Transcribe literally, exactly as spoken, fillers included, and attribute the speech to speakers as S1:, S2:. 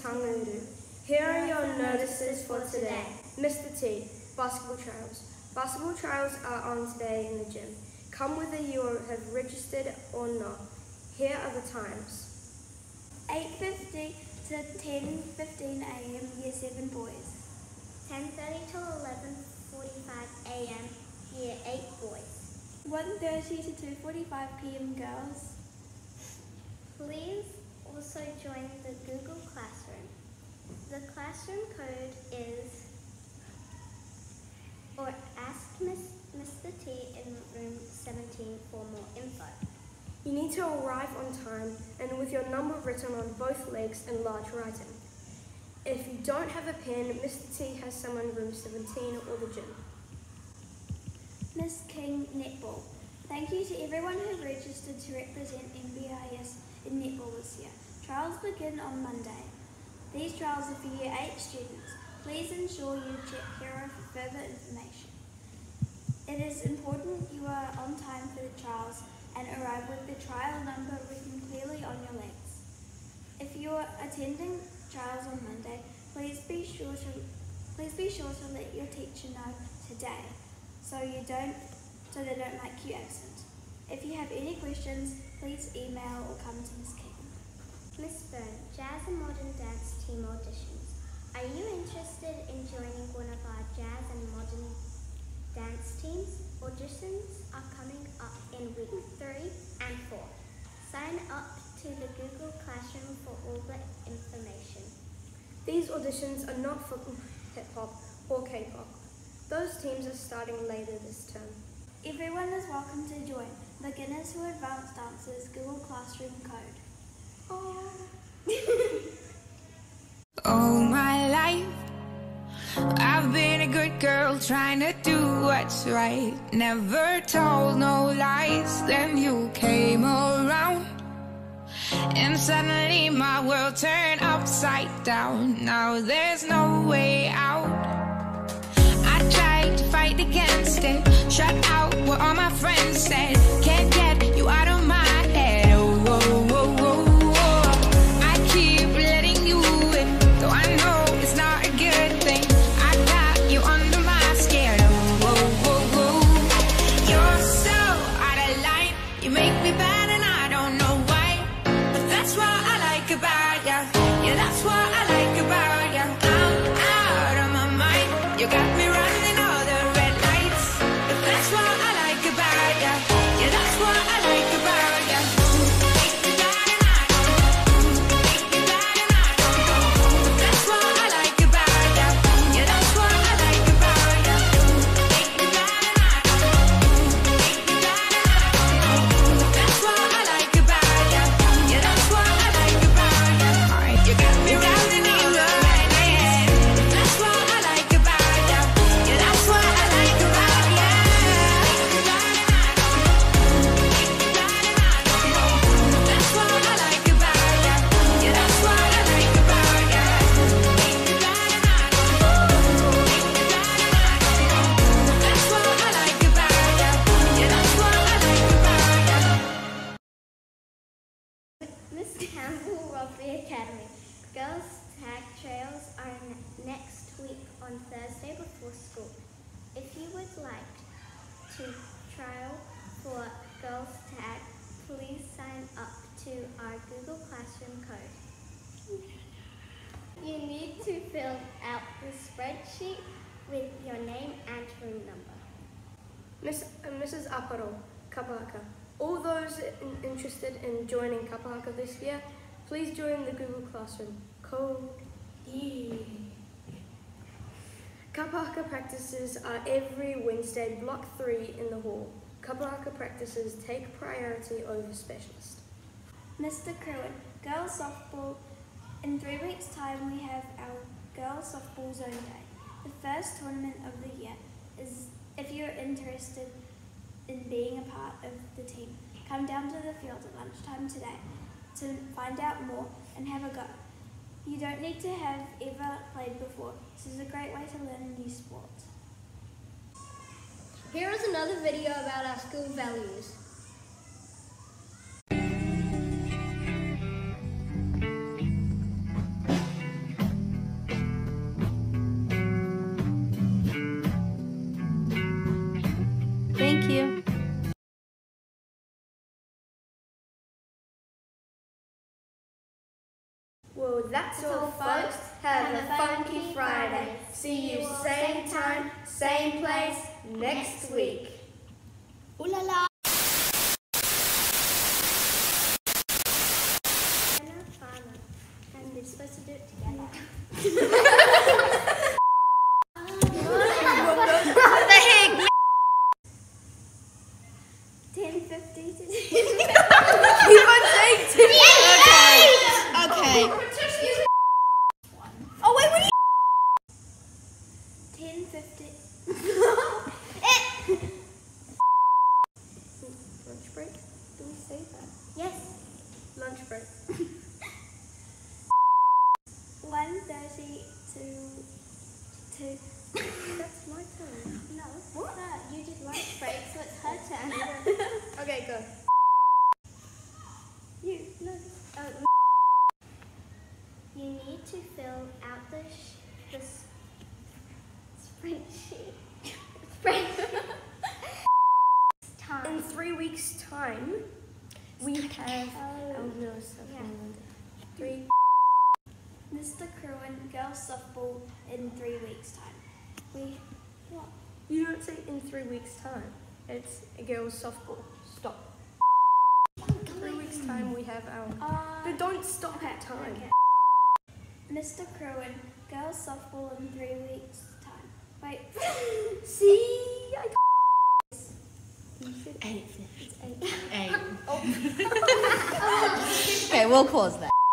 S1: Tanguru. Here are your notices for today. Mister T, basketball trials. Basketball trials are on today in the gym. Come whether you have registered or not. Here are the times.
S2: eight fifty to ten fifteen a m Year seven boys.
S3: ten thirty to eleven forty-five a m Year eight boys.
S2: one thirty to two forty-five p m girls.
S3: Please also join the Google Classroom. The classroom code is, or ask Miss, Mister T in room seventeen for more info.
S1: You need to arrive on time and with your number written on both legs in large writing. If you don't have a pen, Mister T has some in room seventeen or the gym.
S2: Miss King, netball. Thank you to everyone who registered to represent M B I S in netball this year. Trials begin on Monday. These trials are for Year eight students. Please ensure you check Hero for further information. It is important you are on time for the trials and arrive with the trial number written clearly on your legs. If you are attending trials on Monday, please be sure to please be sure to let your teacher know today, so you don't so they don't make you absent. If you have any questions, please email or come to Miss King.
S3: Miss Byrne, Jazz and Modern Dance Team auditions. Are you interested in joining one of our jazz and modern dance teams? Auditions are coming up in week three and four. Sign up to the Google Classroom for all the information.
S1: These auditions are not for hip-hop or K-pop. Those teams are starting later this term.
S2: Everyone is welcome to join Beginners to Advanced Dancers Google Classroom code.
S1: Oh.
S4: All my life I've been a good girl trying to do what's right. Never told no lies. Then you came around and suddenly my world turned upside down. Now there's no way out. I tried to fight against it, shut out what all my friends said. Can't get you out of my head. Oh, oh, oh, oh.
S3: Girls' tag trails are next week on Thursday before school. If you would like to trial for girls' tag, please sign up to our Google Classroom code. You need to fill out the spreadsheet with your name and room number.
S1: Miss, uh, Missus Aparo, Kapahaka. All those in, interested in joining Kapahaka this year, please join the Google Classroom. Code E. Kapahaka practices are every Wednesday, block three in the hall. Kapahaka practices take priority over specialist.
S2: Mister Kerwin, girls softball. In three weeks' time we have our girls softball zone day. The first tournament of the year is, if you're interested in being a part of the team, come down to the field at lunchtime today to find out more and have a go. You don't need to have ever played before. This is a great way to learn a new sport.
S3: Here is another video about our school values.
S1: Well, that's all, folks. Have a funky Friday. See you same time, same place next week.
S2: Ooh la la!
S3: And we're supposed to do it together.
S1: What the heck?
S3: ten fifty to
S1: Keep on saying ten.
S2: Okay. Okay.
S1: Oh wait, what are you?
S2: ten fifty.
S1: Lunch break? Do we say that?
S3: Yes.
S1: Lunch break.
S2: one thirty to two.
S1: That's my turn.
S3: No. What? No, you did lunch break, so it's her turn.
S1: Okay, go.
S3: You. No. Oh, you need to fill out the sh the s spreadsheet. Spreadsheet.
S1: In
S3: Time.
S1: three weeks' time, we have.
S3: Oh.
S1: Oh no, stuff
S3: Yeah.
S1: on Three.
S2: Mister Cruin, girls softball in three weeks' time. We. What?
S1: You don't say in three weeks' time. It's a girls' softball. Stop. Three weeks' time, we have our.
S2: Uh,
S1: But don't stop
S2: okay,
S1: at time.
S2: okay. Mister Cruin, girls softball in three weeks' time. Wait.
S1: See, I.
S5: Eight.
S1: It's eight.
S5: Eight.
S1: Oh.
S5: Okay, we'll pause that.